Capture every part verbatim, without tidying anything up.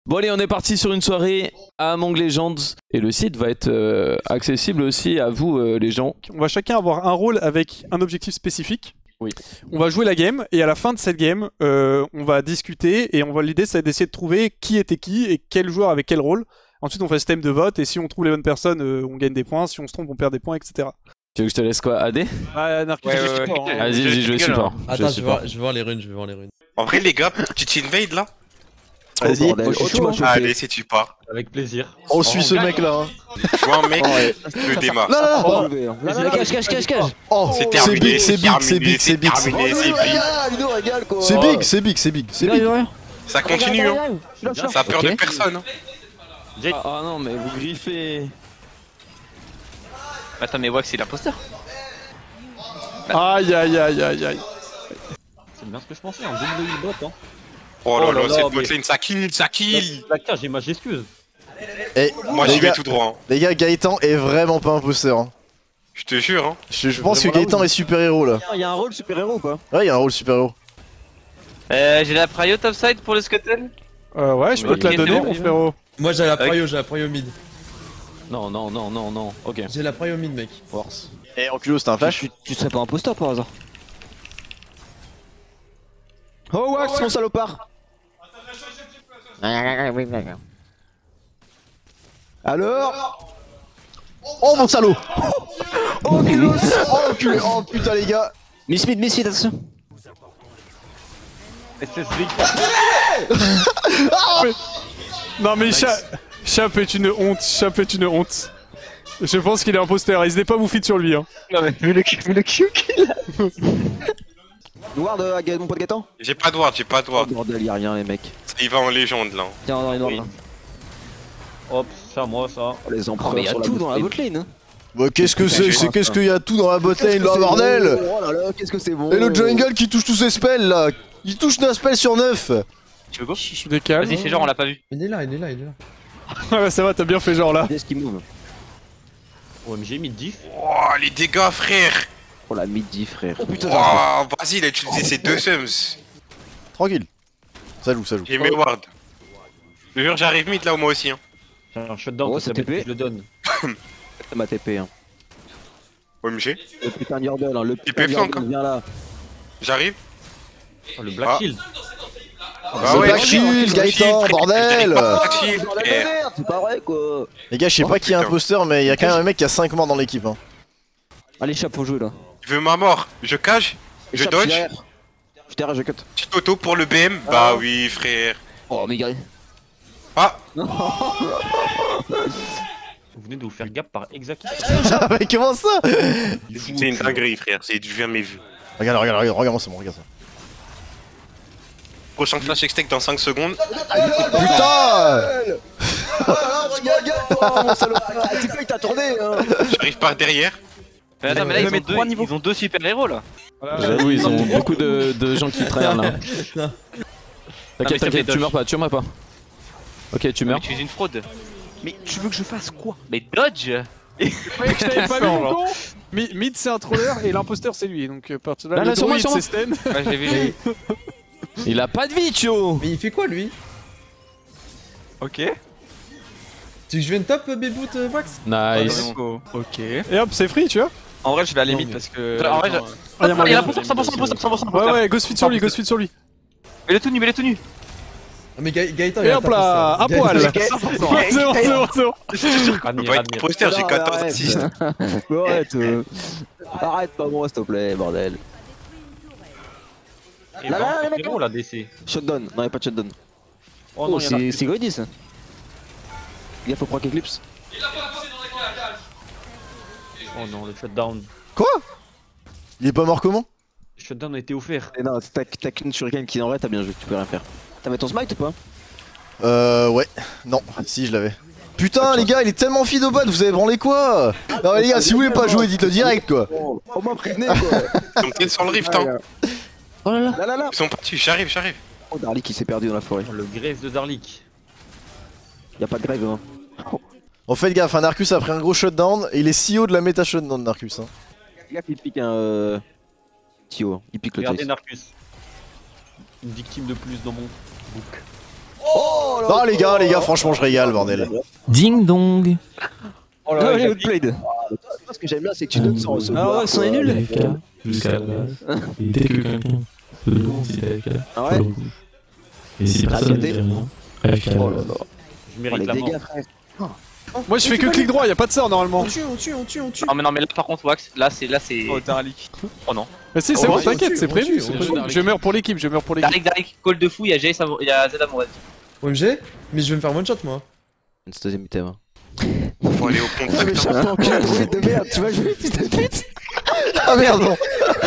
Bon allez, on est parti sur une soirée à Among Legends et le site va être euh, accessible aussi à vous euh, les gens. On va chacun avoir un rôle avec un objectif spécifique. Oui. On va jouer la game et à la fin de cette game, euh, on va discuter et on va l'idée c'est d'essayer de trouver qui était qui et quel joueur avec quel rôle. Ensuite on fait un système de vote et si on trouve les bonnes personnes, euh, on gagne des points. Si on se trompe, on perd des points, et cetera. Tu veux que je te laisse quoi, A D? Ah, Narcus, Ouais, je ouais, sais ouais. pas, hein. Vas-y, vas-y, je vais support. Attends, je vais, support. voir, je vais voir les runes, je vais voir les runes. En vrai, les gars, tu t'invades là? Vas-y, bordel. oh, tu m'as chauffé. Allez, si tu pars. Avec plaisir. On suit ce mec là. Je vois un mec, Oh, ouais. je démarre. Non, non, non. Enlevé, hein. Là, là, là, cache, cache, cache, cache. Oh, C'est c'est terminé, big, c'est big, c'est big, c'est big. terminé, c'est big. Ludo régale quoi. C'est big, c'est big, c'est big, c'est Il arrive, big. il arrive. Ça continue, hein. Je lâche, je lâche. Ça a peur de Ok. personne. Hein. Ah, ah non, mais vous griffez. Attends, mais Wax, il est imposteur. Aïe aïe aïe aïe aïe. C'est bien ce que je pensais, en double de bot. Hein. Oh là Oh là là, là, cette mais- botlane, ça kill, ça kill. La cage, j'ai ma j'excuse. Eh, Moi, les j'y vais gars, tout droit. Hein. les gars, Gaëtan est vraiment pas imposteur. Hein. Je te jure. Hein. Je, je pense que Gaëtan est super héros là. Il y a un rôle super héros quoi. Ouais, il y a un rôle super héros. Euh, j'ai la prio topside pour le scuttle. Euh, ouais, je peux Oui, te la ok, donner, c'est bon. mon frérot. Moi j'ai la Avec- prio, j'ai la prio mid. Non, non, non, non, non. Ok. J'ai la prio mid, mec. Force. Eh, enculot, c'était un flash. Tu, tu serais pas imposteur par hasard? Oh, Wax, mon salopard. Alors Oh, mon salaud. Oh, culos. Oh, enculé. Oh, putain, les gars. Miss Mid, Miss Mid, attention. S S V. Non mais Cha- Chap est une honte, Chap est une honte. Je pense qu'il est imposteur, il se n'est pas bouffi sur lui. Hein. Non, mais vu le vu le Q qu'il a. Ward, euh, mon pote Gaëtan. J'ai pas de ward, j'ai pas de Oh ward. bordel, y'a rien les mecs. Il va en légende là. Tiens, on a une ward là. Hop, c'est à moi ça. Oh, les Oh, empereurs mais y a sur la tout botlane. dans la botlane. Hein. Bah, qu'est-ce que c'est C'est qu'est-ce qu'il y a tout dans la botlane là, bordel. Oh là là, qu'est-ce que c'est bon. Et le jungle qui touche tous ses spells là. Il touche neuf spells sur neuf. Tu veux go? Décale. Vas-y, fais genre, on l'a pas vu. Il est là, il est là, il est là. Ah ouais, ça va, t'as bien fait genre là. Qu'est-ce qui move? O M G mid diff. Oh, les dégâts, frère. Oh la midi frère. Oh putain, Oh, vas-y, il a utilisé ses deux sums. Tranquille. Ça joue, ça joue. J'ai mes wards. Je te jure, j'arrive mid là, moi aussi. Hein. J'ai un shutdown, Oh, oh, c'est ça T P. je le donne. c'est ma T P hein. O M G, Le putain de Yordle, hein, le putain de flank, Yordle, hein. viens là. j'arrive. Oh, le Black Ah. Shield. Bah The ouais, Black je- Shield, je- Gaëtan, je- bordel. Black Shield, Bordel frère. de merde, c'est pas vrai quoi. Les gars, je sais Oh, pas qui est putain. imposteur, mais il y a quand même un mec qui a cinq morts dans l'équipe. Hein. Allez, Chap, faut jouer là. Tu veux ma mort? Je cache? Je Chap, dodge? derrière. Je t'ai je cut. Petit auto pour le B M? Bah oui, frère. Oh, mais gars. Ah, Vous venez de vous faire gap par Exact. Ah, mais comment ça? c'est une dinguerie, frère. C'est du jamais vu. Regarde, regarde, regarde, regarde ça, regarde ça. Prochain flash extec dans cinq secondes. Putain. Regarde-toi, mon salopard. Tu peux, il t'a tourné hein. J'arrive par derrière. Mais attends, mais là, Je ils vais ont, mettre deux, trois niveaux. ils ont deux super héros là. J'avoue, ils ont beaucoup de, de gens qui traînent là. mais T'inquiète, ça fait t'inquiète, tu dodge. meurs pas, tu meurs pas. Ok, tu Mais meurs. tu es une fraude. Mais tu veux que je fasse quoi? Mais dodge. Ouais, je t'avais pas vu, mon con. Mi- Mid c'est un troller et l'imposteur c'est lui, donc euh, partir de là, Là, là, le sur moi, druide sur moi. c'est Sten. Ouais, je l'ai vu. Il a pas de vie, Tio. Mais il fait quoi lui? Ok. Tu veux que je vienne top euh, Beboot euh, Wax? Nice. Ok. Et hop, c'est free, tu vois. En vrai, je vais à la Non, limite mais- parce que. En vrai, je- Ah, y a Ah, il a moyen. l'imposteur, cent pour cent, cent pour cent, cent pour cent. Ouais, ouais, ghost feed sur lui, ghost feed sur lui. Mais le tenu, mais le tenu. Ah, mais Ga- Gaëtan, il Et a hop là, à Gaëtan- poil. Gaëtan- C'est bon, c'est bon, c'est bon. Je peux Admire, pas être admire. imposteur, j'ai Non, quatorze arrête. assists. Arrête, euh. Arrête pas moi, s'il te plaît, bordel. Et Là, bah, là, c'est les mecs, bon la D C. Shutdown, non, y'a pas de shutdown. Oh Oh, non, il y en a c'est plus. c'est greedy ça. Gars, faut proc Eclipse. Oh non, le shutdown. Quoi? Il est pas mort comment? Le shutdown a été offert. Et non, t'as t'as qu'une shuriken qui en vrai, t'as bien joué, tu peux rien faire. T'as mis ton smite ou pas? Euh, ouais. Non, si, je l'avais. Putain, les gars, il est tellement feed au bot, vous avez branlé quoi? Non, mais les gars, si vous voulez pas jouer, dites-le direct quoi. Oh, au moins prévenez quoi. Ils sont peut-être sur le rift, hein. Oh là là. Là là là. Ils sont partis, j'arrive, j'arrive. Oh, Darly qui s'est perdu dans la forêt. Oh, le Graves de Darlik. Y'a pas de grève hein. En fait, gaffe, un Narcus a pris un gros shutdown et il est C E O de la méta shutdown, Narcus. Hein. Gars, il pique un. Euh... Tio, il pique le Regardez Jace. Narcus. Une victime de plus dans mon book. Oh là. Non les gars, les gars, franchement je régale bordel. Ding dong. Oh Ah, là j'ai là, outplayed. Ce que j'aime bien, c'est que tu donnes sans recevoir. Ah ouais, c'en est nul. Jusqu'à la base. Et dès que quelqu'un peut considérer Ah ouais. Et si personne ne fait rien, avec la Oh là là. je Oh, mérite les la mort. dégâts, frère. Moi je fais que clic droit, y a pas de sort normalement. On tue, on tue, on tue, on tue. Non mais non mais là par contre Wax, là c'est là c'est. Oh, Darlik. Oh non. Mais si, c'est Oh, bon, on t'inquiète, tue, c'est on prévu. tue, c'est on prévu. tue. Je meurs pour l'équipe, je meurs pour l'équipe. Darlik Darlik, call de fou, il y a Jay, il y a Z Amourette. O M G. Mais je vais me faire one shot moi. Une deuxième item. Faut aller au Ah, mais contact. j'ai un enculé de merde, tu vas jouer, fils de pute. Ah merde non.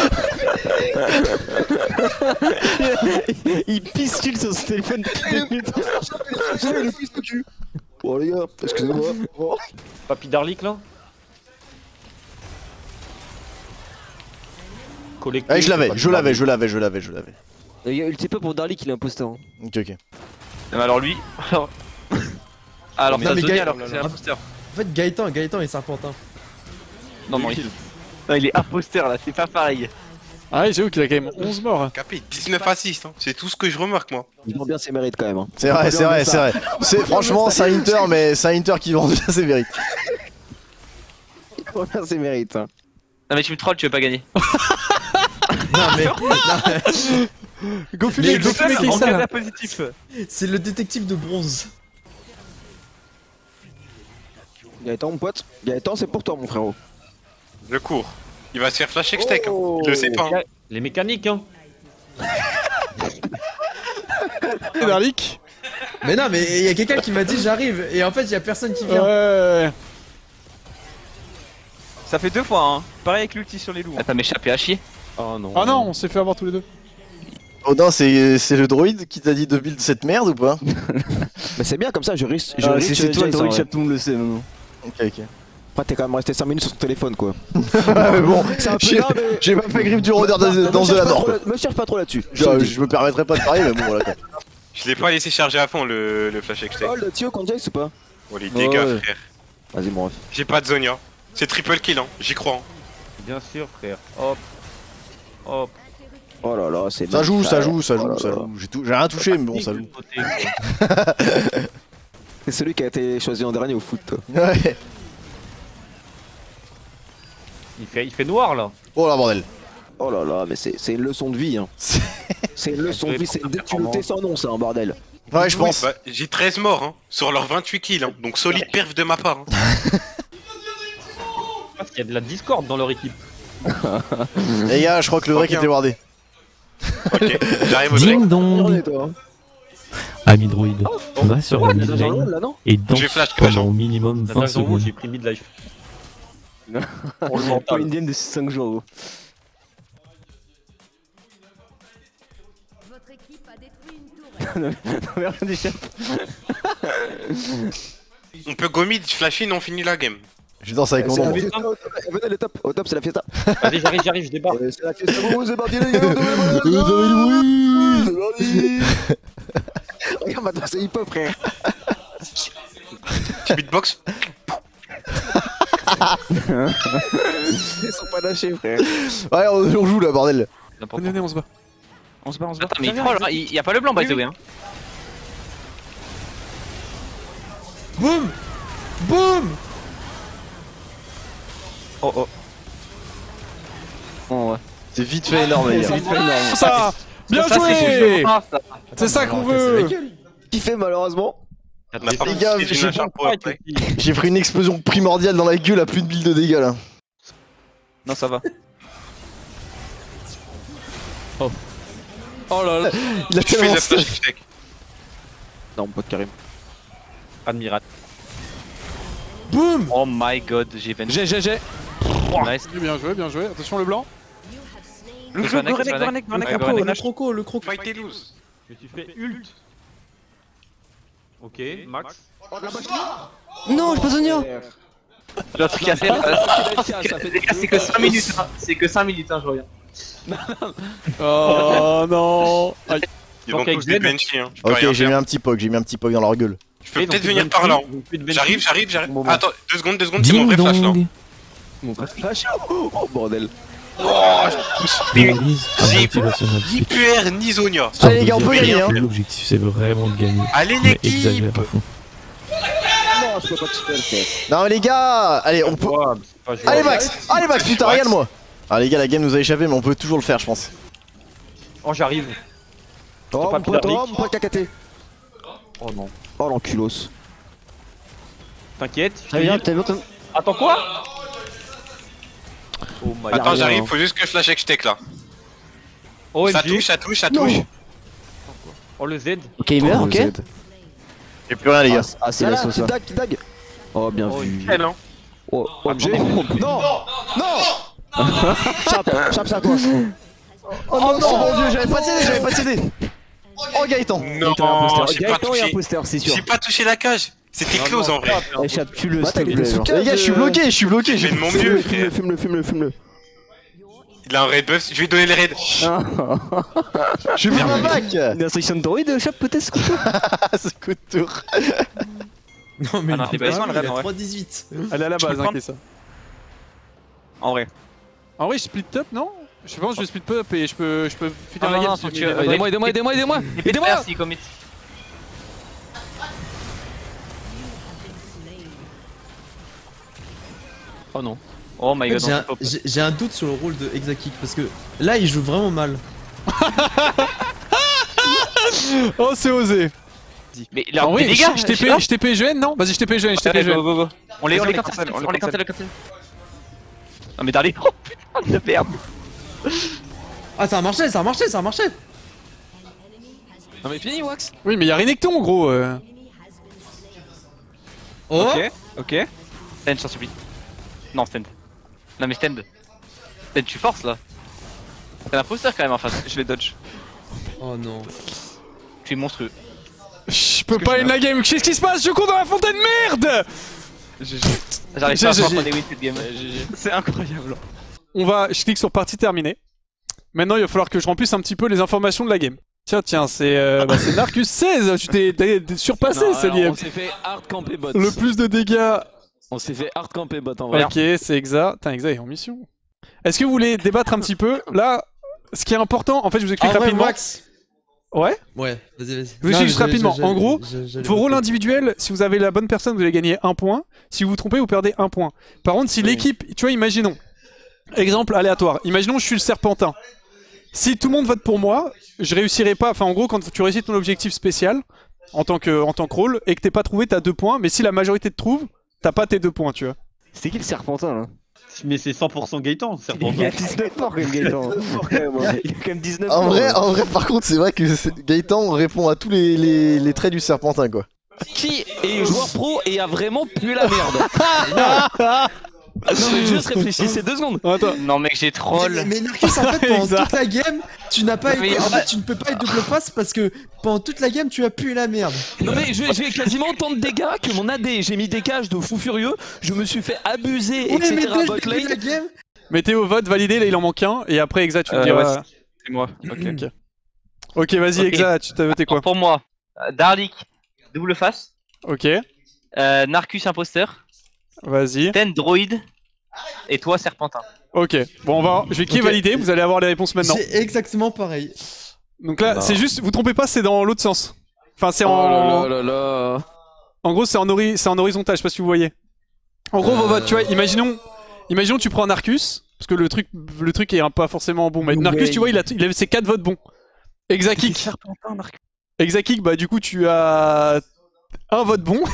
Il pistule sur ce téléphone depuis deux minutes. Il pisse au cul. Bon les gars, excusez-moi. Oh. Papy Darlik là. Collecté. Allez je l'avais, Papy je l'avais, Darlik. je l'avais, je l'avais, je l'avais. Les gars, ulti pas pour Darlik, il est imposteur. Hein. Ok ok. Mais alors lui. Alors. Ah, alors Non, ça mais Zony Gaël- alors que c'est imposteur. En fait, Gaëtan, Gaëtan est Serpentin. Non non, il... non, il est imposteur là, c'est pas pareil. Ah ouais, j'avoue qu'il a quand même onze morts. Capé, dix-neuf assists, hein. C'est tout ce que je remarque moi. Il vend bien ses mérites quand même. Hein. C'est vrai, c'est vrai, c'est vrai. C'est franchement c'est un Inter mais c'est un Inter qui vend bien ses mérites. Il vend bien ses mérites. Hein. Non mais tu me trolls, tu veux pas gagner. Non mais. Go fumer, Mais go le fumer, fait, qui ça là? positif. C'est le détective de bronze. Gaëtan, mon pote. Gaëtan, c'est pour toi, mon frérot. Je cours. Il va se faire flash avec steak. Hein. Oh. Il le sait pas. Hein. Les mécaniques hein. Et Darlik. Mais non, mais il y a quelqu'un qui m'a dit j'arrive et en fait il y a personne qui vient. Ouais. Ça fait deux fois, hein. Pareil avec l'ulti sur les loups. Ah, t'as m'échappé à chier. Oh non. Ah non, on s'est fait avoir tous les deux. Odin c'est c'est le droïde qui t'a dit de build cette merde ou pas? Mais c'est bien comme ça, je risque. Je Ah, risque c'est c'est toi le Jace, droïde en chat, vrai. tout le monde le sait maintenant. Ok ok. Après, t'es quand même resté cinq minutes sur ton téléphone quoi. Ouais, mais bon, C'est un peu j'ai grave, mais- j'ai pas fait griffe du rôdeur Non, dans non, dans me The cherche pas Nord. trop là- Me cherche pas trop là-dessus. Je, je me permettrai pas de parler mais bon voilà quoi. Je l'ai pas laissé charger à fond le, le flash avec steak. Oh, le Tio contre Jace ou pas? Oh les dégâts Ouais. frère. Vas-y, mon ref. J'ai pas de Zonia. C'est triple kill hein, j'y crois. Hein. Bien sûr frère. Hop. Hop. Oh là là, c'est Ça bien. joue, ça joue, ça Oh joue, là ça là. joue. J'ai tout, j'ai rien touché mais bon ça joue. C'est celui qui a été choisi en dernier au foot, toi. Ouais. Il fait, il fait noir là. Oh la bordel. Oh là là, mais c'est c'est une leçon de vie, hein. C'est une leçon de vie, c'est une déculottée sans nom, ça, un bordel. Ouais je Oui, pense. bah, j'ai treize morts hein, sur leurs vingt-huit kills. Hein. Donc solide perf de ma part. Hein. Parce qu'il y a de la discorde dans leur équipe. Les gars je crois que le vrai qui était wardé. Ok, j'arrive au deck. Ding dong. Regardez, toi. Ami droïde, va sur la T'es dans un mid rôle, là, non? et danse Je vais flash crash, pendant au minimum La vingt dernière secondes. j'ai pris midlife. Pour le mental. Une dienne de cinq jours. gros. Votre équipe a détruit une tourelle. Non, mais rien d'échappe. On peut go mid, flash in, on finit la game. Je danse avec mon C'est la ombre. fiesta. Venez, elle est top. Au top, c'est la fiesta. Vas-y, j'arrive, j'arrive, je débarque. Euh, C'est la fiesta. Bon, c'est parti, les gars. C'est parti. Regarde, maintenant, c'est hip-hop, frère. Petit beatbox. Ils sont pas lâchés, frère. Ouais on, on joue là bordel. Venez, venez, on se bat. On se bat, on se bat. Attends, mais il troll, hein. il y a pas le blanc by the way. Hein. Boum. Boum. Oh oh. Oh, ouais. C'est vite fait énorme les C'est gars. vite fait énorme. Ça. Bien Ça, c'est joué. chaud, ça. C'est ça qu'on C'est veut. la gueule. Qui fait malheureusement? On a pas Les gars, profité j'ai d'une acharpe pour après. J'ai pris une explosion primordiale dans la gueule à plus de mille de dégâts là. Non, ça va. Oh là là. Il a Tu fais tellement de la flash stuff. avec steak. Non, mon pote Karim. Admiral. Boum. Oh my god, j'ai vingt. J'ai, j'ai, j'ai. Nice. Bien joué, bien joué. Attention le blanc. Le jeu, Gorenek, Gorenek, Gorenek, Le croco, Gorenek. le croco, le croco. Fight et lose. Que tu fais ult. Ok, Max. Non, j'ai pas Sonia. Le truc à faire, euh, les gars, c'est que cinq minutes. Hein. C'est que cinq minutes, hein, je reviens. Oh non. Aïe. Ils vont Donc, avec tous des Glenn. benchy. Hein. Je peux Ok rien j'ai mis faire. un petit poke, j'ai mis un petit poke dans leur gueule. Je peux peut-être venir par là. hein. J'arrive, j'arrive, j'arrive. Attends, deux secondes, deux secondes, c'est mon Ding vrai flash là. dong. Mon vrai flash. Oh, bordel. Oh, ni, ni P R ni Zonia. Allez les gars, on peut gagner hein. L'objectif c'est vraiment de gagner. Allez Mais l'équipe. exagère à fond. Non, je peux pas te faire. Non mais les gars, allez on peut... Allez Max, allez Max, putain regarde-moi. Ah les gars, la game nous a échappé mais on peut toujours le faire je pense. Oh, j'arrive. Oh pas mon pote, public. oh mon pote cacaté. Oh non. Oh l'enculos. T'inquiète. Très bien, t'as vu ton... Attends quoi? Oh my god. Attends, j'arrive, faut juste que je lâche Hextech là. Oh, Ça M G. touche, ça touche, ça Non. touche. Oh, le Z. Ok, il meurt, ok. J'ai plus rien les gars. Ah, c'est la sauce. Dag, dag. Oh, bien Oh, vu. nickel, hein. Oh, M G. Non. Non. Chap, chap, c'est à toi. Oh non non mon dieu, j'avais pas cédé, j'avais pas cédé. Oh Gaëtan. Non, j'ai pas Gaëtan est touché. imposteur, c'est sûr. J'ai pas touché la cage. C'était Non, close non, en vrai. Eh, Chap, tu le Bah, s'il te t'as plaît, été sous genre. cage, Les gars, je suis bloqué, je suis bloqué. J'ai j'ai- fait de mon mieux, Fume-le, frère. fume-le, fume-le, fume-le. Il a un raid buff, je vais lui donner le raid. Je suis bien back. Une instruction de droïde, Chap, peut-être. Ce coup de tour. Non, mais Ah non, il c'est pas est mal, il Red, a en vrai. trois dix-huit. Elle est à la Je peux base, le hein, prendre qui est ça. En vrai. En vrai, je split up, non? Je pense que je vais split up et je peux, je peux finir Ah la non, game. non, si faut je que mets tu- les- Aidez-moi, aidez-moi, aidez-moi, aidez-moi. Aidez-moi. Merci, commit. Oh non. Oh my En fait, god, j'ai non, un- c'est pas j'ai j'ai un doute sur le rôle de Hexakik parce que là il joue vraiment mal. Oh, c'est osé. Mais il a En des vrai, dégâts. je t'ai payé, je t'ai payé Gêne, non? Vas-y, je t'ai payé Gêne, je t'ai payé Allez, go, Gêne. go, go. On les, on Vas-y, les on les cancel, cancel, on les cancel, on les cancel. Non mais Darly, oh putain de merde. Ah, ça a marché, ça a marché, ça a marché. Non mais fini Wax. Oui, mais y'a Renekton, gros. euh. Oh, Ok, ok. Stand, je t'en supplie. Non, stand. Non mais stand. Stand, tu forces là. T'as un poster quand même en face, je vais dodge. oh non. Tu es monstrueux. Je peux pas end la game. Qu'est-ce qui se passe? Je cours dans la fontaine, merde! J'arrive G pas à G. prendre des wins cette game. C'est incroyable. On va, je clique sur partie terminée. Maintenant, il va falloir que je remplisse un petit peu les informations de la game. Tiens, tiens, c'est euh, bah, c'est Narcus seize. Tu t'es t'es- t'es surpassé, Non, c'est alors, lié. on s'est fait hard camper bot. Le plus de dégâts. On s'est fait hard camper bot en vrai. Ok, c'est Exa. Putain, Exa est en mission. Est-ce que vous voulez débattre un petit peu? Là, ce qui est important, en fait, je vous explique En vrai, rapidement. Max. Ouais. Ouais, vas-y, vas-y. Je vous explique juste rapidement. En gros, vos vos rôles individuels, si vous avez la bonne personne, vous allez gagner un point. Si vous vous trompez, vous perdez un point. Par contre, si l'équipe, tu vois, imaginons. Exemple aléatoire. Imaginons, je suis le Serpentin. Si tout le monde vote pour moi, je réussirai pas. Enfin, en gros, quand tu réussis ton objectif spécial en tant que, en tant que rôle et que t'es pas trouvé, t'as deux points. Mais si la majorité te trouve, t'as pas tes deux points, tu vois. C'est qui le serpentin là? Mais c'est cent pour cent Gaëtan, Il serpentin. a dix-neuf morts quand même Gaëtan. Il a quand même dix-neuf En morts. vrai, en vrai, par contre, c'est vrai que c'est- Gaëtan répond à tous les, les, les traits du serpentin, quoi. Qui est joueur pro et a vraiment pué la merde? Non mais juste réfléchissez deux secondes. Attends. Non mec, j'ai troll. Mais, mais Narcus, en fait, pendant Exact. toute la game, tu n'as pas Mais été. En ouais. fait, tu ne peux pas être double face parce que pendant toute la game, tu as pué la merde. Non mais je, je vais quasiment autant de dégâts que mon A D. J'ai mis des cages de fou furieux. Je me suis fait abuser, Oui, mais et cetera. dès le Bot début de la lane. game. Mettez au vote, validé, là il en manque un. Et après, Exa, tu me Euh, diras. ouais, C'est moi. Ok. Ok. Ok, vas-y, Ok. Exa, tu t'as voté quoi? Pour moi, euh, Darlik, double face. Ok, Euh, Narcus imposteur. vas-y. Ten droïde. Et toi serpentin. Ok, bon, on va. Je vais qui est Ok. validé, vous allez avoir les réponses maintenant. C'est exactement pareil. Donc là, c'est juste, vous trompez pas, c'est dans l'autre sens. Enfin, c'est Oh en. là là là là. En gros, c'est en, hori... c'est en horizontal, je sais pas si vous voyez. En gros, vos Euh. votes, tu vois, imaginons. Imaginons, tu prends Narcus, parce que le truc, le truc est un- pas forcément bon. Mais Ouais. Narcus, tu vois, il, a... il avait ses quatre votes bons. Exakik. Serpentin, Narcus. Exakik, bah du coup, tu as. Un vote bon.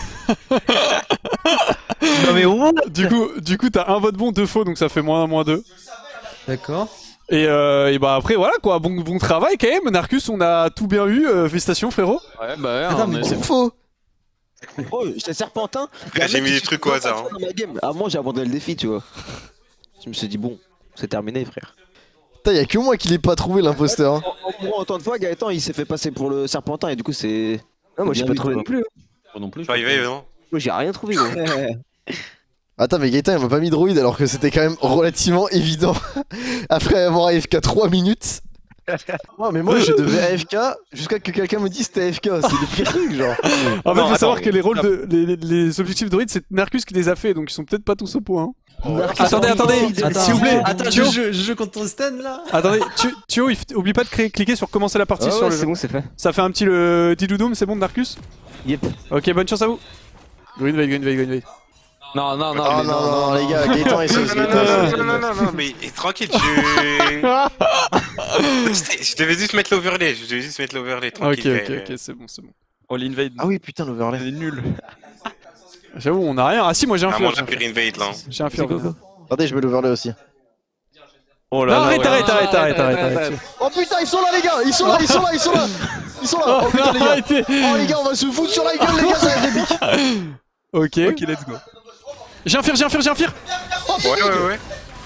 Non mais où? Du coup, du coup, t'as un vote bon, deux faux, donc ça fait moins un, moins deux. D'accord. Et, euh, et bah après, voilà quoi, bon, bon travail quand même. Narcus, on a tout bien eu. Euh, félicitations, frérot. Ouais bah ouais. Attends, on mais est- C'est faux. Oh, j'étais serpentin. y a un J'ai mec mis qui des se trucs fait au hasard, pas dans ma game. Ah, moi j'ai abandonné le défi, tu vois. Je me suis dit, bon, c'est terminé, frère. Putain, y'a que moi qui l'ai pas trouvé l'imposteur. Hein. En, en gros, autant de fois, Gaëtan il s'est fait passer pour le serpentin et du coup, c'est. Non, moi j'ai Bien pas vu, trouvé toi. non plus. Moi non plus. Je suis arrivé, non? Moi j'ai rien trouvé, gros. Attends, mais Gaëtan il m'a pas mis droïde alors que c'était quand même relativement évident. Après avoir A F K trois minutes. Non, mais moi je devais A F K jusqu'à que quelqu'un me dise c'était A F K. C'est le pire truc, genre. En fait, Non, faut attends, savoir que les rôles stop. de. Les, les- les objectifs de Reed, c'est Narcus qui les a fait, donc ils sont peut-être pas tous au point. hein. Attendez, attendez, s'il vous plaît. Attends, je joue, je joue contre ton stand là. Attendez, Thio, oublie pas de créer, cliquer sur commencer la partie Ah sur ouais, le. c'est bon, c'est fait. Ça fait un petit le petit doudoum, c'est bon, Darkus? Yep. Ok, bonne chance à vous. Green Veil, Green Veil, Green Veil. Non, non, non, Oh mais non, non, les gars, Gaëtan et Non, sauce. non, Gaëtan et non, sauce. non, non, non, non, mais et tranquille, je. je je devais juste mettre l'overlay, je devais juste mettre l'overlay, Ok, tranquille. ok, euh, ok, c'est bon, c'est bon. All invade. Ah oui, putain, l'overlay. C'est nul. J'avoue, on a rien. Ah si, moi j'ai un Vraiment, fear. la pire invade là. hein. J'ai un fear. Attendez, je mets l'overlay aussi. Oh Non, arrête, arrête, arrête, arrête, arrête, arrête. Oh putain, ils sont là, les gars! Ils sont là, ils sont là, ils sont là! Ils sont là! Oh putain, les gars! Arrêtez. Oh les gars, on va se foutre sur la gueule, les gars, ça va être épique! Ok. Ok, let's go. J'ai un fear, j'ai un fear, j'ai un fear. Ouais, ouais, ouais.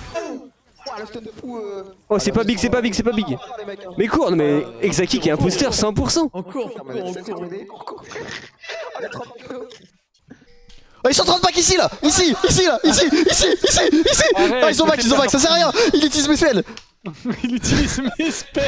Oh, c'est pas big, c'est pas big, c'est pas big. Mais cours, non, mais Exaki qui est imposteur, cent pour cent. On court, on court, on court. Oh, ils sont en train de back ici là! Ici! Ici là! Ici! Ici! Ici! Ici! Ah, ils sont back, ils sont back, ça sert à rien! Ils utilisent mes spells! Il utilise mes spells.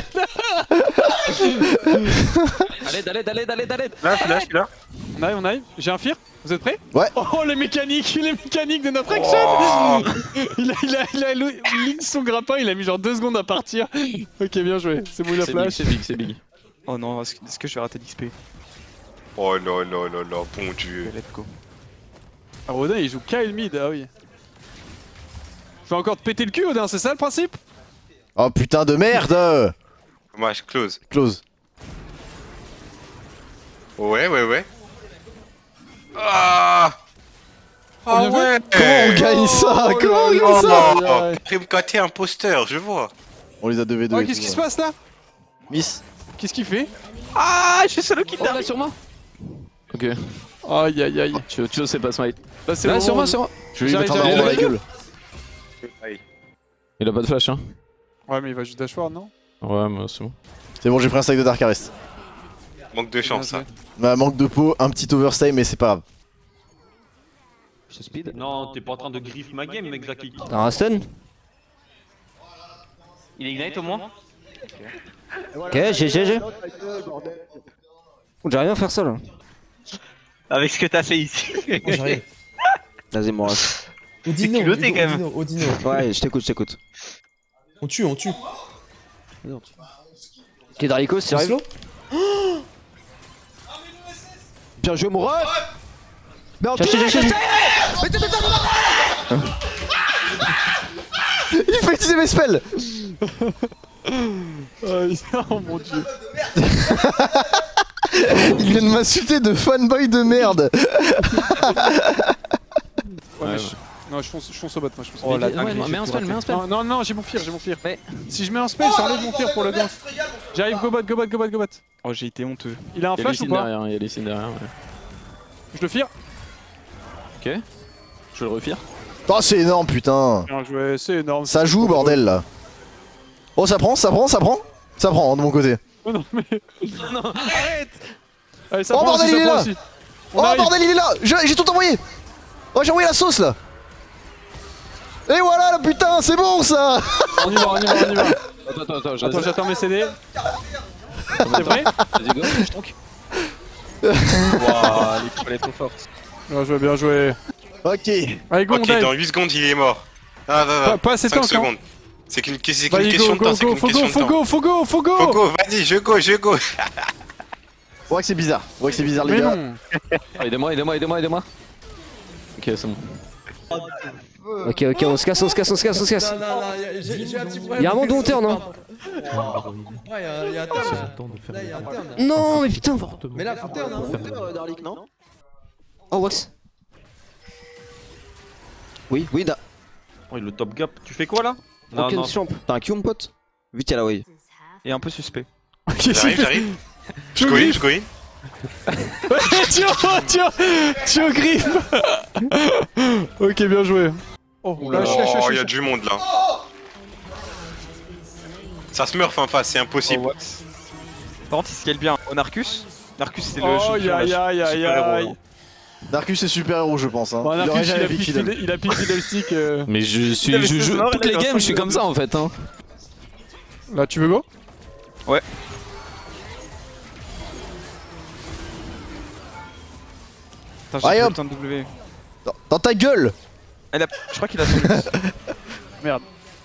Allez, allez, allez, allez, allez. Là, je suis là, je suis là. On arrive, on arrive. J'ai un fear. Vous êtes prêts? Ouais. Oh, les mécaniques, les mécaniques de notre action. Oh. Il a, il a, il a ligne son grappin, il a mis genre deux secondes à partir. Ok, bien joué. C'est bon, il a C'est big, flash. c'est big, c'est big. Oh non, est-ce que, est-ce que je vais rater l'X P? Oh là là là là, bon dieu. Let's go. Ah, Odin, il joue Kyle mid, ah oui. Je vais encore te péter le cul, Odin, c'est ça le principe? Oh putain de merde! Moi, je close. Close. Ouais, ouais, ouais. Ah! Ah bien joué. ouais! Comment on gagne ça? Comment on gagne ça? Oh, Prime K T imposteur, je vois. On les a deux v deux. Oh, qu'est-ce qui se passe là? Miss. Qu'est-ce qu'il fait? Ah, je suis solo qui Oh là, sur moi. Ok. Aïe aïe aïe. Tu tu sais pas smite. Là, c'est Là, le sur moment moi, où- sur moi. Je vais lui J'arrive, mettre un j'arrive, marron dans la j'arrive. gueule. Il a pas de flash, hein. Ouais, mais il va juste dashward, non? Ouais, mais c'est bon. C'est bon, j'ai pris un sac de Dark Arrest. Manque de chance, ça. Bah, manque de peau, un petit overstay, mais c'est pas grave. Je speed. Non, t'es pas en train de griffe ma game, mec, Zaki. T'as un stun? Il ignite au moins? Ok, G G G. Oh, j'arrive à faire ça là. Avec ce que t'as fait ici. Oh, j'arrive. Vas-y, moi. Odino, culotté, Odino, quand même. Odino, Odino. Ouais, je t'écoute, je t'écoute. On tue, on tue. Ok, Dariko, c'est arrive. Slow. Bien joué, mon ref! Non, Cherchez, cherchez, cherchez. il fait utiliser mes spells! Oh mon dieu. Il vient de m'insulter de fanboy de merde! Ouais, mais je... Non, je fonce, je fonce au bot, moi je fonce au Oh bot. la Ouais, dinguerie, non, mets un j'ai spell, tout mets un spell. Non, non, non, j'ai mon fear, j'ai mon fear. Mais- Si je mets un spell, ça enlève mon fear pour le gank. J'arrive, go bot, go bot, go bot, go bot. Oh, j'ai été honteux. Il a un Il y a les flash ou signes pas? derrière, il y a les signes derrière. Ouais. Je le fear. Ok. Je le refire. Oh, c'est énorme, putain! Bien joué, c'est énorme. Ça joue, bordel là! Oh, ça prend, ça prend, ça prend? Ça prend, hein, de mon côté. Oh non, mais. Non, arrête. Allez, ça Oh, prend bordel, aussi, il ça est prend là. aussi. Oh, On arrive. bordel, il est là! Je- J'ai tout envoyé! Oh, j'ai envoyé la sauce là! Et voilà, là, putain, c'est bon ça! On y va, on y va, on y va. Attends, attends, attends, Attends, j'attends mes C D. T'es prêt? Vas-y, go, je tank. Waouh, l'équipe elle est trop forte. Bien joué, bien joué. Ok. Allez, go, on Ok, dive. dans huit secondes, il est mort. Ah, va, va. Pas- pas assez de cinq temps, secondes. C'est qu'une c'est qu'une Vas-y, question go, de temps, go, c'est go, qu'une faut go, question de faut temps. go, faut go, faut go. Faut go, vas-y, je go, je go. On voit que c'est bizarre. On voit que c'est bizarre, les Mais gars. non. Ah, aidez-moi, aidez-moi, aidez-moi, aidez-moi. Ok, c'est bon. Ok, ok, on se casse, on se casse, on se casse, on se casse. Non, non, non, y a- j'ai j'ai un petit problème. Y'a un monde où on turn, non? Ouais, y'a y a un turn là. Là, y'a un turn. là. Non, mais putain. Mais là, faut turn, hein. Darlik, non? Oh, Wax. Oui, oui, da. Oh, le top gap, tu fais quoi là? Non, Aucune non. champ. T'as un Q, mon pote? Vite, y'a la way. Et un peu suspect. J'arrive, j'arrive. Je go in, je go in. Tio, Tio, Tio griffe. Ok, bien joué. Oh, là, je suis, je suis, je Oh, suis. il y a du monde là. Ça se meurt en face, c'est impossible. Oh, Wax. Par contre, il scale bien. Oh, Narcus. Narcus, c'est le. Oh, le- aïe, le- aïe, aïe, super-héros, aïe. hein. Darkus est super héros, je pense. Hein. Bon, il Narcus, aurait il jamais a pick piqué Fiddle. il a piqué Fiddlestick. euh. Mais je suis. Il avait Je fait joue mort, toutes il les avait games, je suis fait comme ça en fait. Hein. Là, tu veux go? Putain, j'ai Allez, pas eu hop. le temps de W. Dans, dans ta gueule! Elle a... Je crois qu'il a son ult. Merde.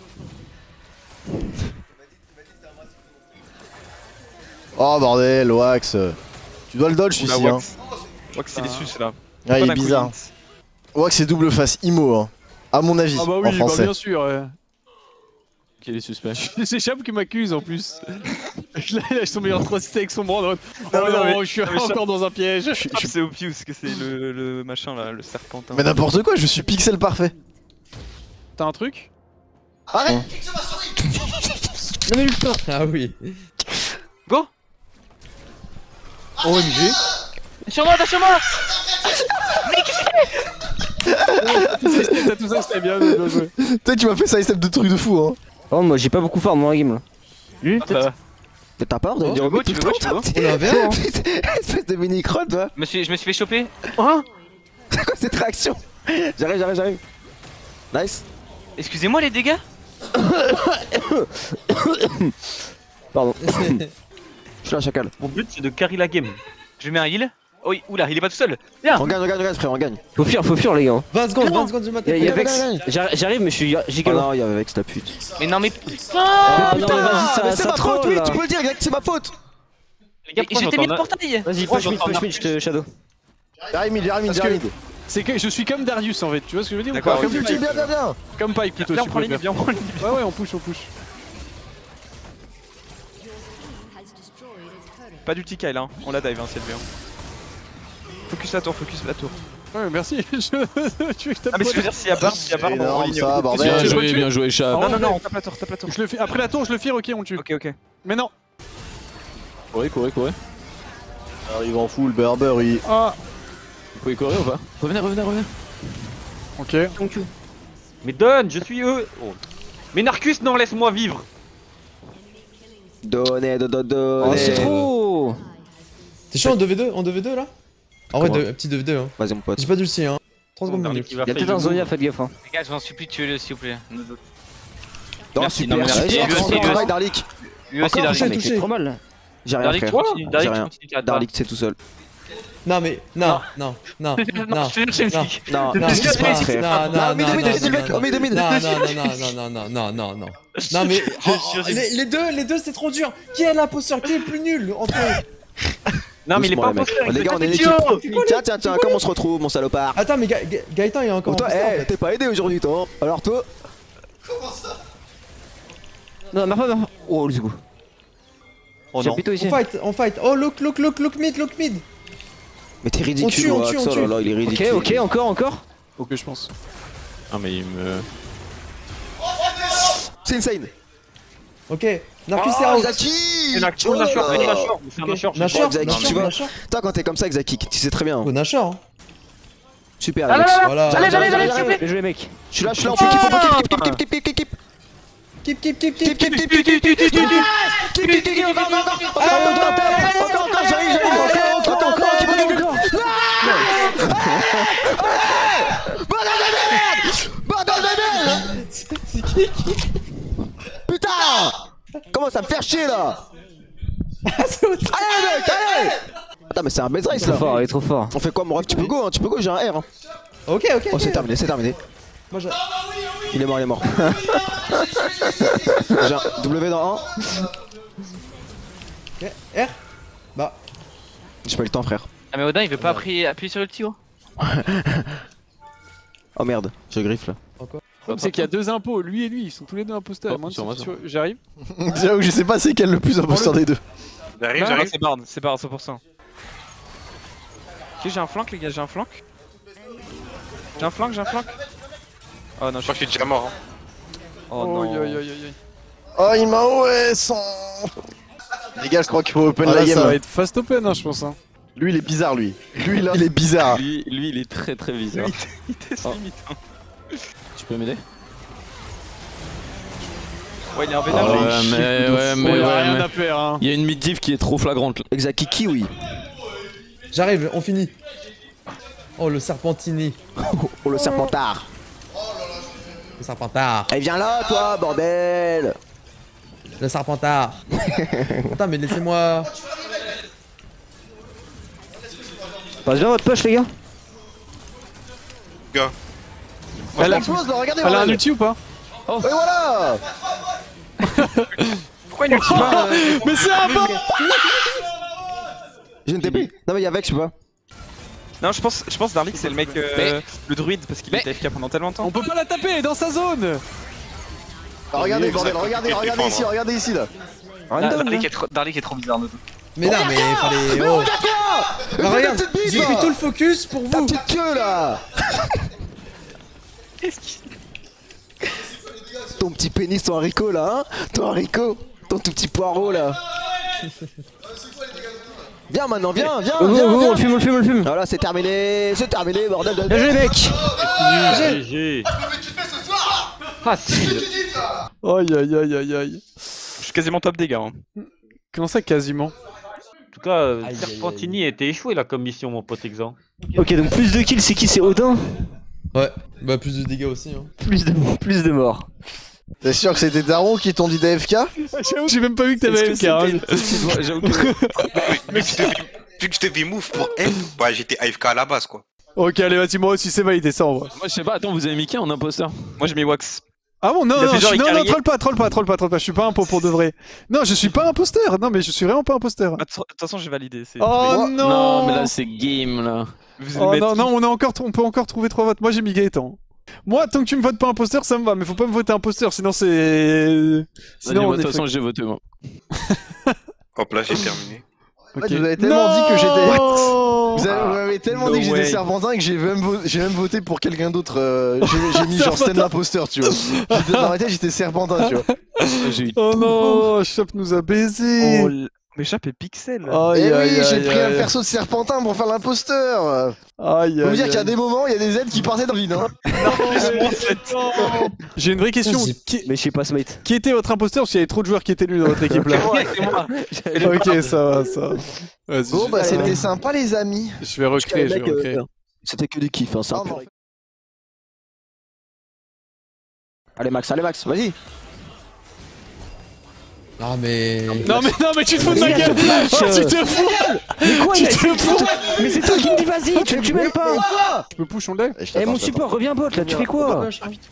Oh bordel, Wax. Tu dois le dodge Oula, celui-ci hein. Wax. Wax il est sus là. Ah, il Pas est d'un bizarre. coup, Wax c'est double face, Imo hein. À mon avis, Ah bah en oui, bah français. bien sûr. Ouais. Quel est suspect. C'est Cham qui m'accuse en plus. Je lâche son meilleur trois six avec son bras. Oh Non, non, mais- je suis non, mais encore dans un piège. Je suis- C'est obvious que c'est le, le machin là, le serpentin. Mais n'importe quoi, je suis pixel parfait. T'as un truc? Arrête. Non mais putain. Ah oui. Go. O M G. T'es sur moi, t'es sur moi. Mais qu'est-ce que c'est? T'as tout ça, c'était bien, bien joué. Toi tu m'as fait ça, un step de trucs de fou hein. Oh, moi j'ai pas beaucoup farm dans la game là. Lui, peut-être. Mais t'as peur de Tu dire veux go, tu veux go, tu veux go? On a un verre. Hein. Espèce de mini crotte toi. Je me suis, je me suis fait choper. Hein? C'est quoi cette réaction? J'arrive, j'arrive, j'arrive. Nice. Excusez-moi les dégâts. Pardon. Je suis là, chacal. Mon but c'est de carry la game. Je mets un heal. Oh oui, oula, il est pas tout seul. Viens. On gagne, on gagne, on gagne frère, on gagne. Faut fuir, faut fuir les gars. vingt secondes, vingt secondes, je m'attends. Y'a y a Gagne, Vex. gagne, gagne. J'arri- J'arrive, mais je suis Oh giga. non, il y avait Vex la pute. Mais non mais putain. Ah non, Putain, mais vas-y, ça, mais c'est ça ma faute, troll oui, là. tu peux le dire, gars, que c'est ma faute. Les gars, j'étais mis le portail. Vas-y, Oh, push mid, j'entends push un- mid, je te shadow. J'arrive mid, j'arrive mid, Parce j'arrive que- mid. C'est que je suis comme Darius en fait, tu vois ce que je veux dire? ou D'accord, pas? ok. Comme Tu Pipe. bien, bien, bien. Comme Pipe plutôt. Viens, si on prend tu les préfères. viens, on prend les billes. Ouais, ouais, on push, on push. Pas du T-Kyle hein, on l'a dive hein, c'est le V un. Focus la tour, focus la tour. Ouais, merci. Je... tu veux que je tape Ah mais je quoi, veux dire s'il y a barbe, s'il y a barbe, on Énorme ligne. ça, Bien bordel. joué, bien joué, chat. Oh, Non non non, ouais. on tape la tour, tape la tour. Je le fais. Après la tour, je le fire, ok, on tue. Ok ok. Mais non. Courez, courez, courez. Arrive en full, Berber, oui. Ah. Vous pouvez courir ou pas? Revenez, revenez, revenez. Ok. Mais donne, je suis eux. Oh. Mais Narcus, non, laisse-moi vivre. Donnez, donnez, donnez. Oh, c'est trop. T'es chaud en deux v deux? En deux v deux là? En vrai, Comment deux- petit deux v deux hein. Vas-y mon pote. J'ai pas d'ulti hein. trois secondes Dernier minutes. qui va Y'a fail peut-être un de Zonia, move. faites gaffe. Hein. Les gars, je vous en supplie, tuez-le s'il vous plaît. Non, Merci, super, non, mais super, lui aussi, super lui aussi. travail, Darlik. Lui aussi, Encore, Darlik. touché, Mec, touché. c'est trop mal. J'ai rien Darlik, frère. continue, J'ai Darlik, rien. continue, t'arrêtes pas. Darlik c'est tout seul. Non mais, non, non, non, Non, non. je te jure, c'est une non. flic. Non, Non, qu'est-ce qui se non, passe frère? non, non, Non, mid, non, mid, non, mid, non, mid, non, mid, mid, mid. Non, non, non, non, non, non, non, non. Non mais, oh, jure, j'ai- les, les deux, les deux c'est trop dur. Qui est l'imposteur? Qui est le plus nul entre eux? Non, mais il est Doucement, pas les mecs. imposteur. il Les fait gars, pas on est une de équipe. vidéo. Tiens, tiens, tiens, comment on se retrouve, mon salopard? Attends mais Ga- Ga- Gaëtan il est encore Toi, imposteur en eh, fait. t'es pas aidé aujourd'hui, toi. Alors toi? Non, meurs pas, meurs pas. Oh, let's go. Oh J'ai un non. pito ici. On fight, on fight. Oh look, look, look, look mid, look mid. Mais t'es On ridicule, tue, on tue, Wax. on Oh là tue. là, il est Ok, ridicule. ok, encore, encore. Ok, je pense. Ah, mais il me. C'est insane. Ok, Narcus Oh, est out. Zaki. C'est un short, c'est un short, c'est un Ok, short. Nashor, Zaki, Nashor, tu vois. Nashor. Toi, quand t'es comme ça, Xaki, tu sais très bien. Oh Nashor. hein. Super, Ah là Alex. là là, Voilà. j'allais, j'allais, j'allais, s'il vous plaît. Bien joué, mec. Je suis là, je suis là, on peut keep, on peut keep, keep, keep, keep, keep, keep, keep. Keep, keep, keep, Keep, keep, keep, keep. keep, keep, keep, keep, keep, keep. Keep, keep, keep, keep, encore, encore, encore, encore, encore, encore, encore, j'arrive, j'arrive, encore, encore, encore, keep, keep, keep. Bordel de merde! Bordel de merde! C'est qui qui Putain! Comment ça me faire chier là? Ah, c'est autre. Allez mec, allez! Attends, mais c'est un base race Trop là. fort, il est trop fort. On fait quoi mon ref? Tu peux go, hein, tu peux go, j'ai un R. Hein. Ok, ok. Oh, ok. c'est terminé, c'est terminé. Moi j'ai. Il est mort, il est mort. J'ai un W dans un. Ok, R. Bah. J'ai pas eu le temps, frère. Ah, mais Odin il veut pas appuyer, appuyer sur le petit haut. Oh merde, je griffe là. Le problème, c'est qu'il y a deux impôts, lui et lui, ils sont tous les deux imposteurs. Oh, Moi, sur moi, sur- sur J'arrive. J'avoue que je sais pas c'est quel le plus imposteur des deux. J'arrive, Non, j'arrive. c'est Bard, c'est Bard cent pour cent. Ok, j'ai un flank les gars, j'ai un flank. J'ai un flank, j'ai un flank. Oh non, Je je crois que je suis déjà mort. hein. Oh Oh, non. aïe, aïe, aïe, aïe. Oh, il m'a O S. Les gars, je crois qu'il faut open Ah, la là, ça game. va être fast open, hein, je pense. Hein. Lui, il est bizarre, lui. Lui, là, il est bizarre. Lui, lui, il est très très bizarre. Il teste Oh. limite. hein. Tu peux m'aider? Ouais, il est un Ah vénère. ouais, il est chiffre mais de ouais, fou. mais Il y a ouais, rien mais- à faire. Hein. Il y a une mid-div qui est trop flagrante. là. Exaki kiwi. J'arrive, on finit. Oh le serpentini. Oh, le serpentard. Le serpentard. Eh, viens là, toi, bordel. Le serpentard. Putain mais laissez-moi. Passe bien votre push, les gars. Gars. Elle a, explose là, regardez. elle a un bordel. ulti ou pas? Et voilà. Pourquoi il ulti pas euh, Mais c'est un bon. J'ai une T P. Non mais y'a Vex, je sais pas. Non, je pense, je pense Darlik c'est le mec, euh, Mais- le druide, parce qu'il Mais- était A F K pendant tellement de temps. On peut pas la taper, elle est dans sa zone. Ah, regardez, Oui, bordel, ça regardez, peut regardez défendre, ici, hein. regardez ici là. Darlik est trop- Darlik est trop bizarre, Noto. Mais non, mais fallait. Mais Oh. regarde-toi. Bah, regarde, ta petite bite, j'ai là. pris tout le focus pour Ta vous. petite queue là. Qu'est-ce qu'il. Ton petit pénis, ton haricot là, hein. Ton haricot. Ton tout petit poireau là. Viens maintenant, viens, viens, Oh, viens, oh, oh, viens. on le fume, on le fume, on le fume. Voilà, c'est terminé, c'est terminé, bordel de... Bien joué, mec. G G. Facile. Aïe aïe aïe aïe aïe. Je suis quasiment top dégâts. Hein. Comment ça quasiment? En tout cas, euh, Serpentini était échoué la commission, mon pote Exan. Ok, donc plus de kills, c'est qui? C'est Odin. Ouais, bah plus de dégâts aussi. Hein. Plus de, plus de morts. T'es sûr que c'était Daron qui t'ont dit d'A F K? J'avoue, j'ai même pas vu que t'avais A F K. hein. J'avoue que. Vu que je devais- vu que je devais move pour elle, bah j'étais A F K à la base quoi. Ok, allez, vas-y, moi aussi, c'est validé, ça en vrai. Moi je sais pas, attends, vous avez mis qui en imposteur? Moi j'ai mis Wax. Ah bon, non, Il a non, fait je genre, suis- il non, non, carriait. troll pas, troll pas, troll pas, troll pas, je suis pas un pot pour de vrai. Non, je suis pas imposteur, non, mais je suis vraiment pas imposteur. Bah, De toute façon, j'ai validé. c'est- Oh tous les- non, Non, mais là c'est game là. Vous Oh mettez non, qui non, on, a encore, on peut encore trouver trois votes. Moi j'ai mis Gaëtan. Moi, tant que tu me votes pas imposteur, ça me va, mais faut pas me voter imposteur, sinon c'est. Allez, Sinon, moi, on de est toute façon, fuck. j'ai voté moi. Hop là j'ai terminé. En fait, Ok. vous avez tellement Non dit que j'étais. Vous avez, vous m'avez tellement no dit que j'étais way. serpentin que j'ai même, vo- j'ai même voté pour quelqu'un d'autre. euh, j'ai j'ai mis genre Sten l'imposteur, tu vois. J'étais- Dans ma tête, j'étais serpentin, tu vois. J'ai eu Oh non, Chop nous a baisé. Oh, l- mais Chap est pixel. Aïe, Eh aïe, oui, j'ai aïe, pris un aïe. perso de serpentin pour faire l'imposteur. Aïe, Faut vous aïe, dire qu'il y a aïe. des moments, il y a des aides qui partaient dans le vide. Hein. J'ai une vraie question. Vas-y. Qui, Mais je sais pas, Smite. qui était votre imposteur? Parce qu'il y avait trop de joueurs qui étaient nuls dans votre équipe là. C'est moi. Ok, ça va, ça va. Vas-y, Bon, je- bah c'était sympa, les amis. je vais recréer, je vais Mec, euh, recréer. C'était que du kiff, hein, c'est un Ah, peu- non. Allez Max, allez Max, vas-y. Ah, mais. Non, mais non, mais tu te fous de ma Mais il a gueule! son flash. Oh, tu te fous! Mais quoi, il a Tu te essayé de- Mais c'est toi qui me dis vas-y, tu le tues même pas. Je me push, on l'est? Eh mon support, reviens bot là, tu fais quoi?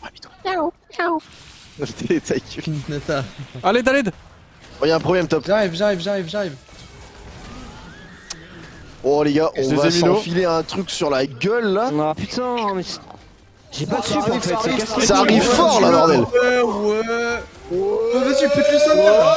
Nata. À l'aide, à l'aide! Oh, y a un problème, top. J'arrive, j'arrive, j'arrive, j'arrive. Oh, les gars, Je on les va ai mis l'eau. s'enfiler un truc sur la gueule là. Ah putain, mais c'est- j'ai pas de Ça sup en arrive, fait, ça c'est arrive, cassé. ça arrive fort là, bordel. Ouais, ouais. Oh, vas-y, pète-lui ça, là.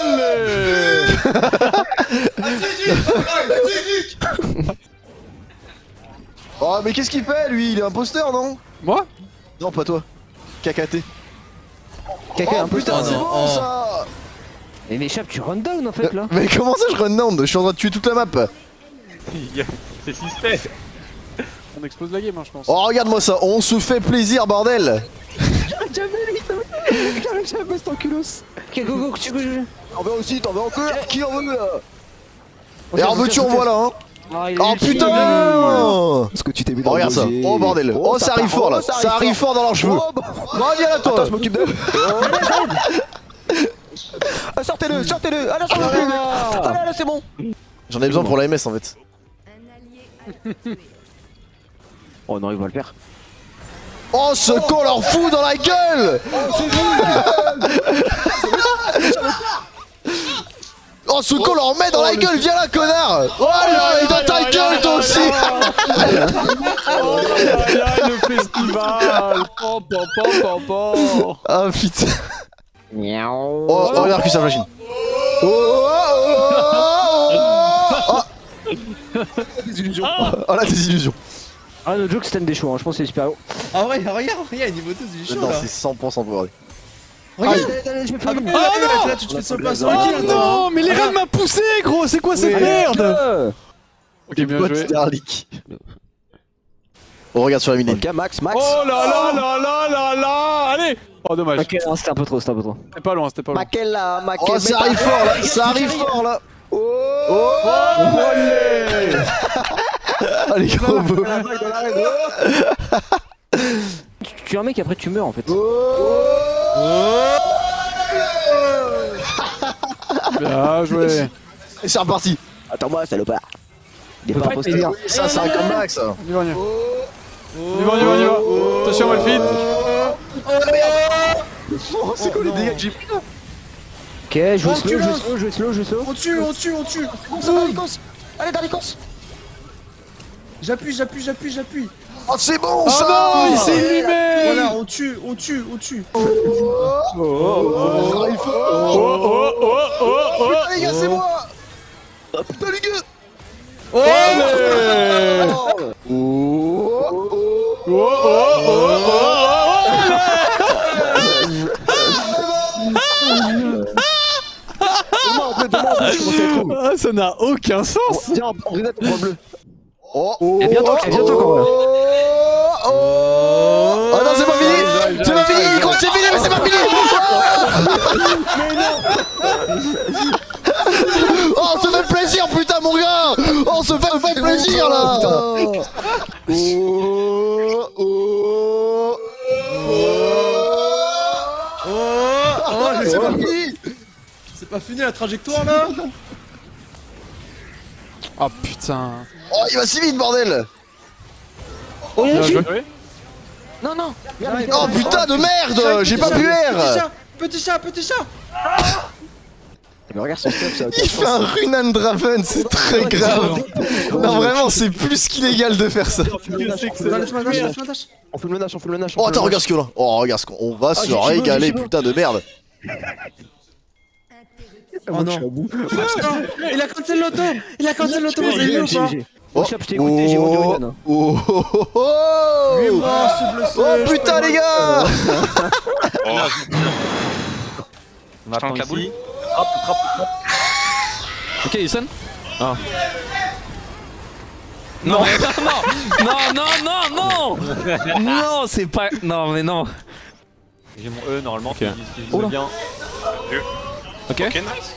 Oh, mais qu'est-ce qu'il fait lui? Il est imposteur, non? Moi? Non, pas toi. Cacaté. Caca Oh un peu. putain, c'est non, bon oh. ça! Mais mais Chap, tu run down en fait là. Mais comment ça je run down? Je suis en train de tuer toute la map. C'est système. On explose la game, hein, je pense. Oh, regarde-moi ça, on se fait plaisir, bordel! J'arrive jamais cet enculos. Ok, go go, tu veux. T'en veux aussi, t'en veux encore? Qui en veut là? Et en veux-tu, en voilà, hein? Ah, il est Oh ultime. putain! Parce que tu t'es mis Oh, dans le regarde ça, gosier. oh bordel, oh ça arrive fort là, ça arrive fort dans leurs cheveux. Oh, bah- Bon, viens là toi! Attends, je m'occupe d'eux. Ah, sortez-le, sortez-le. Ah là, sortez-le. Ah là, là, c'est bon. J'en ai besoin pour la M S en fait. Oh non, il va le faire. Oh ce con leur fout dans la gueule! Oh ce con leur met dans la gueule, viens là connard! Oh là, il est dans ta gueule toi aussi! Oh là là, le festival! Po, po, po, po, po. Ah putain! Miaou. Oh, oh regarde que ça machine! Oh, oh, oh, oh, oh. Des illusions. Oh là des illusions! Ah, le joke stand des choix, hein, je pense que c'est les super héros. Ah, ouais, regarde, regarde, niveau douze, il est chaud Non là. c'est cent pour cent pour Regarde. Allez, allez, je me fais Ah, une. bah, là, là, tu te fais sur le place. Oh non, mais les rats m'a poussé, gros, c'est quoi cette merde? Euh, Ok, bien joué. Starlick. Oh regarde sur la mine. Ok, Max, Max. Oh là là là là là là! Allez! Oh dommage. Ok, non, c'était un peu trop, c'était un peu trop. C'était pas loin, c'était pas loin. Makela, Makela. Oh ça arrive fort là, ça arrive fort là! Oh! Allez! Allez gros beau! Tu tues un mec après tu meurs en fait. Bien joué. Et c'est reparti! Attends-moi, salopard. Il est Faut pas pas imposteur. tenir. Ça c'est un comeback ça! On y va, on y va. On y va, on y va, on y va. Attention, Malphite. Oh, c'est quoi les dégâts que j'ai pris là? Ok, je vais slow, je vais slow, je vais slow, je vais slow. On tue, on tue, on tue. Ça va, Dalikos. Allez, Dalikos. J'appuie, j'appuie, j'appuie, j'appuie. Oh, c'est bon Oh ça. non, il s'est allumé. Voilà, on tue, on tue, on tue. Oh, oh, oh, il faut. Oh oh oh oh oh. Putain, les gars, c'est moi. Oh, putain, les gars. Oh, Oh, oh, Oh oh oh oh. Ah, ça n'a aucun sens. Tiens, on regarde ton point bleu. Oh, Et bientôt, et bientôt encore. là. oh, oh, non, c'est pas fini. C'est pas fini, il croit que c'est fini, mais c'est pas fini. Oh, on se fait plaisir, putain, mon gars. Oh, on se fait, fait plaisir, là. Oh, oh, oh, oh, mais c'est pas fini. C'est pas fini la trajectoire là. Oh putain. oh, il va si vite, bordel. Oh, il y a Bien un joué. Non, non. Oh, putain de merde. J'ai pas pu Petit R. chat, petit chat, petit chat. Mais regarde son stuff, ça. Il fait un Runan Draven, c'est très grave. Non, vraiment, c'est plus qu'illégal de faire ça. Laisse-moi dash, laisse-moi dash. On fait le menace, on fait le menace. Oh, attends, regarde ce que là. Oh, regarde ce qu'on on va se régaler, putain de merde. Oh non. Il a cancel l'auto. Il a cancel l'auto, vous avez vu ou pas? Oh, je t'ai écouté, j'ai vendu Runan. oh, oh, oh, oh, oh, putain, les gars. On attend la boule. Trappe, trappe, trappe. Ok, il sonne. Ah. Non, non, non, non, non, non. Non, c'est pas. Non, mais non. J'ai mon E normalement qui dit si je Oh veux là. bien. Ok. Ok, nice.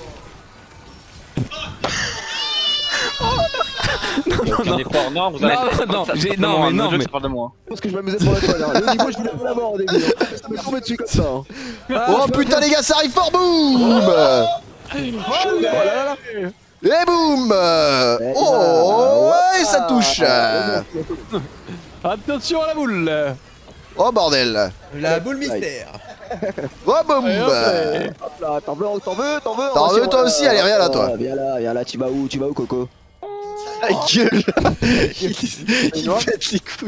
Non, non, non, vous allez. Non, non, j'ai- non, mais non, mais. C'est pas de moi. Parce que je m'amusais pour la toile. Hein. Le niveau, je voulais la mort au début. Hein. Ça me tombait dessus comme ça. Hein. Oh putain, les gars, ça arrive fort, boum. Et boum. Oh, et ça touche. Attention à la boule. Oh bordel. La boule mystère. Oh boum. Hop là, t'en veux, t'en veux, t'en veux. T'en veux toi aussi, allez, viens là, toi. Viens là, viens là, tu vas où, tu vas où, Coco? Ta gueule. Il il pète les couilles.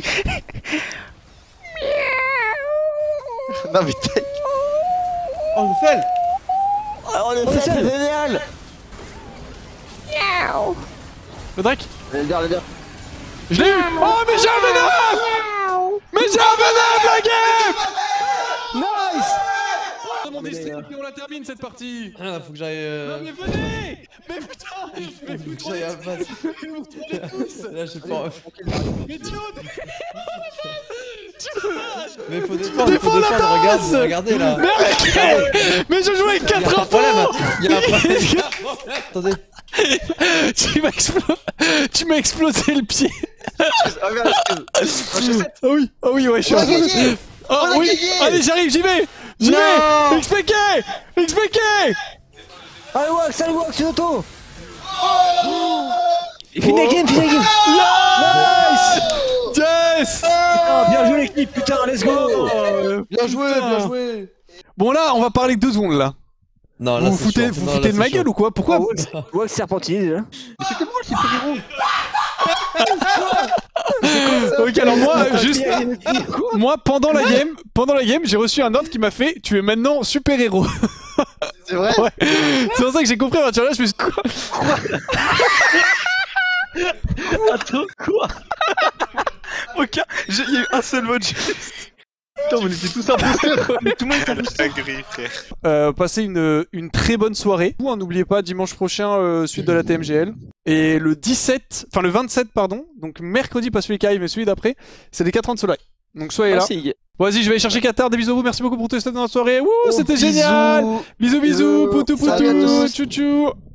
Non mais t'es... Oh, le fel. Oh, le fait, c'est génial. Le Drake. Le leader, le leader. Je l'ai eu. Oh, mais j'ai un Venom. Mais j'ai un Venom, la game. Nice. Dans mon district et on la termine cette partie. Ah, faut que j'aille. Euh... Non mais venez. Mais putain. Mais Faut que j'aille à base. Là, j'ai pas. Mais Dieu. Mais faut défendre, faut défendre, regarde, regardez là. Mais arrêtez. Mais je joue avec quatre enfants. Il y a un problème. Attendez. Tu m'as explosé. Tu m'as explosé le pied. Ah merde, excuse. Ah oui, ah oui, ouais, je suis On a en train de- gagné. Oh On a oui, gagné. allez, j'arrive, j'y vais. J'y Non. vais. X P K. X P K. Allez, Wax, allez, Wax, une auto. Finis la game, finis la game. Nice. Yes. Putain, bien joué l'équipe, putain, let's go. Bien joué, bien joué. Bon là, on va parler que deux secondes là. Non, Vous là, vous c'est foutez, chaud. vous Non, foutez là, de ma c'est gueule chaud. ou quoi? Pourquoi? Wax, Wax Serpentine déjà. Ok, alors moi, juste, moi pendant la game, pendant la game, j'ai reçu un ordre qui m'a fait, tu es maintenant super héros. C'est vrai? Ouais. C'est pour ça que j'ai compris à partir de là, je me suis dit, quoi? Attends, quoi? Aucun. Il y a eu un seul vote juste. Putain, on était tous imposés. Mais tout le monde était imposé. Dinguerie, frère. Euh, passez une, une très bonne soirée. N'oubliez pas, dimanche prochain, euh, suite de la T M G L. Et le dix-sept, enfin le vingt-sept, pardon, donc mercredi, pas celui qui arrive, mais celui d'après, c'est les quatre ans de soleil. Donc soyez là. Merci. Bon, vas-y, je vais aller chercher Qatar, des bisous à vous, merci beaucoup pour tout ce dans la soirée. Wouh, Oh, c'était bisous. génial. Bisous, bisous, Bisous. poutou, Salut à poutou, tous. tchou, tchou.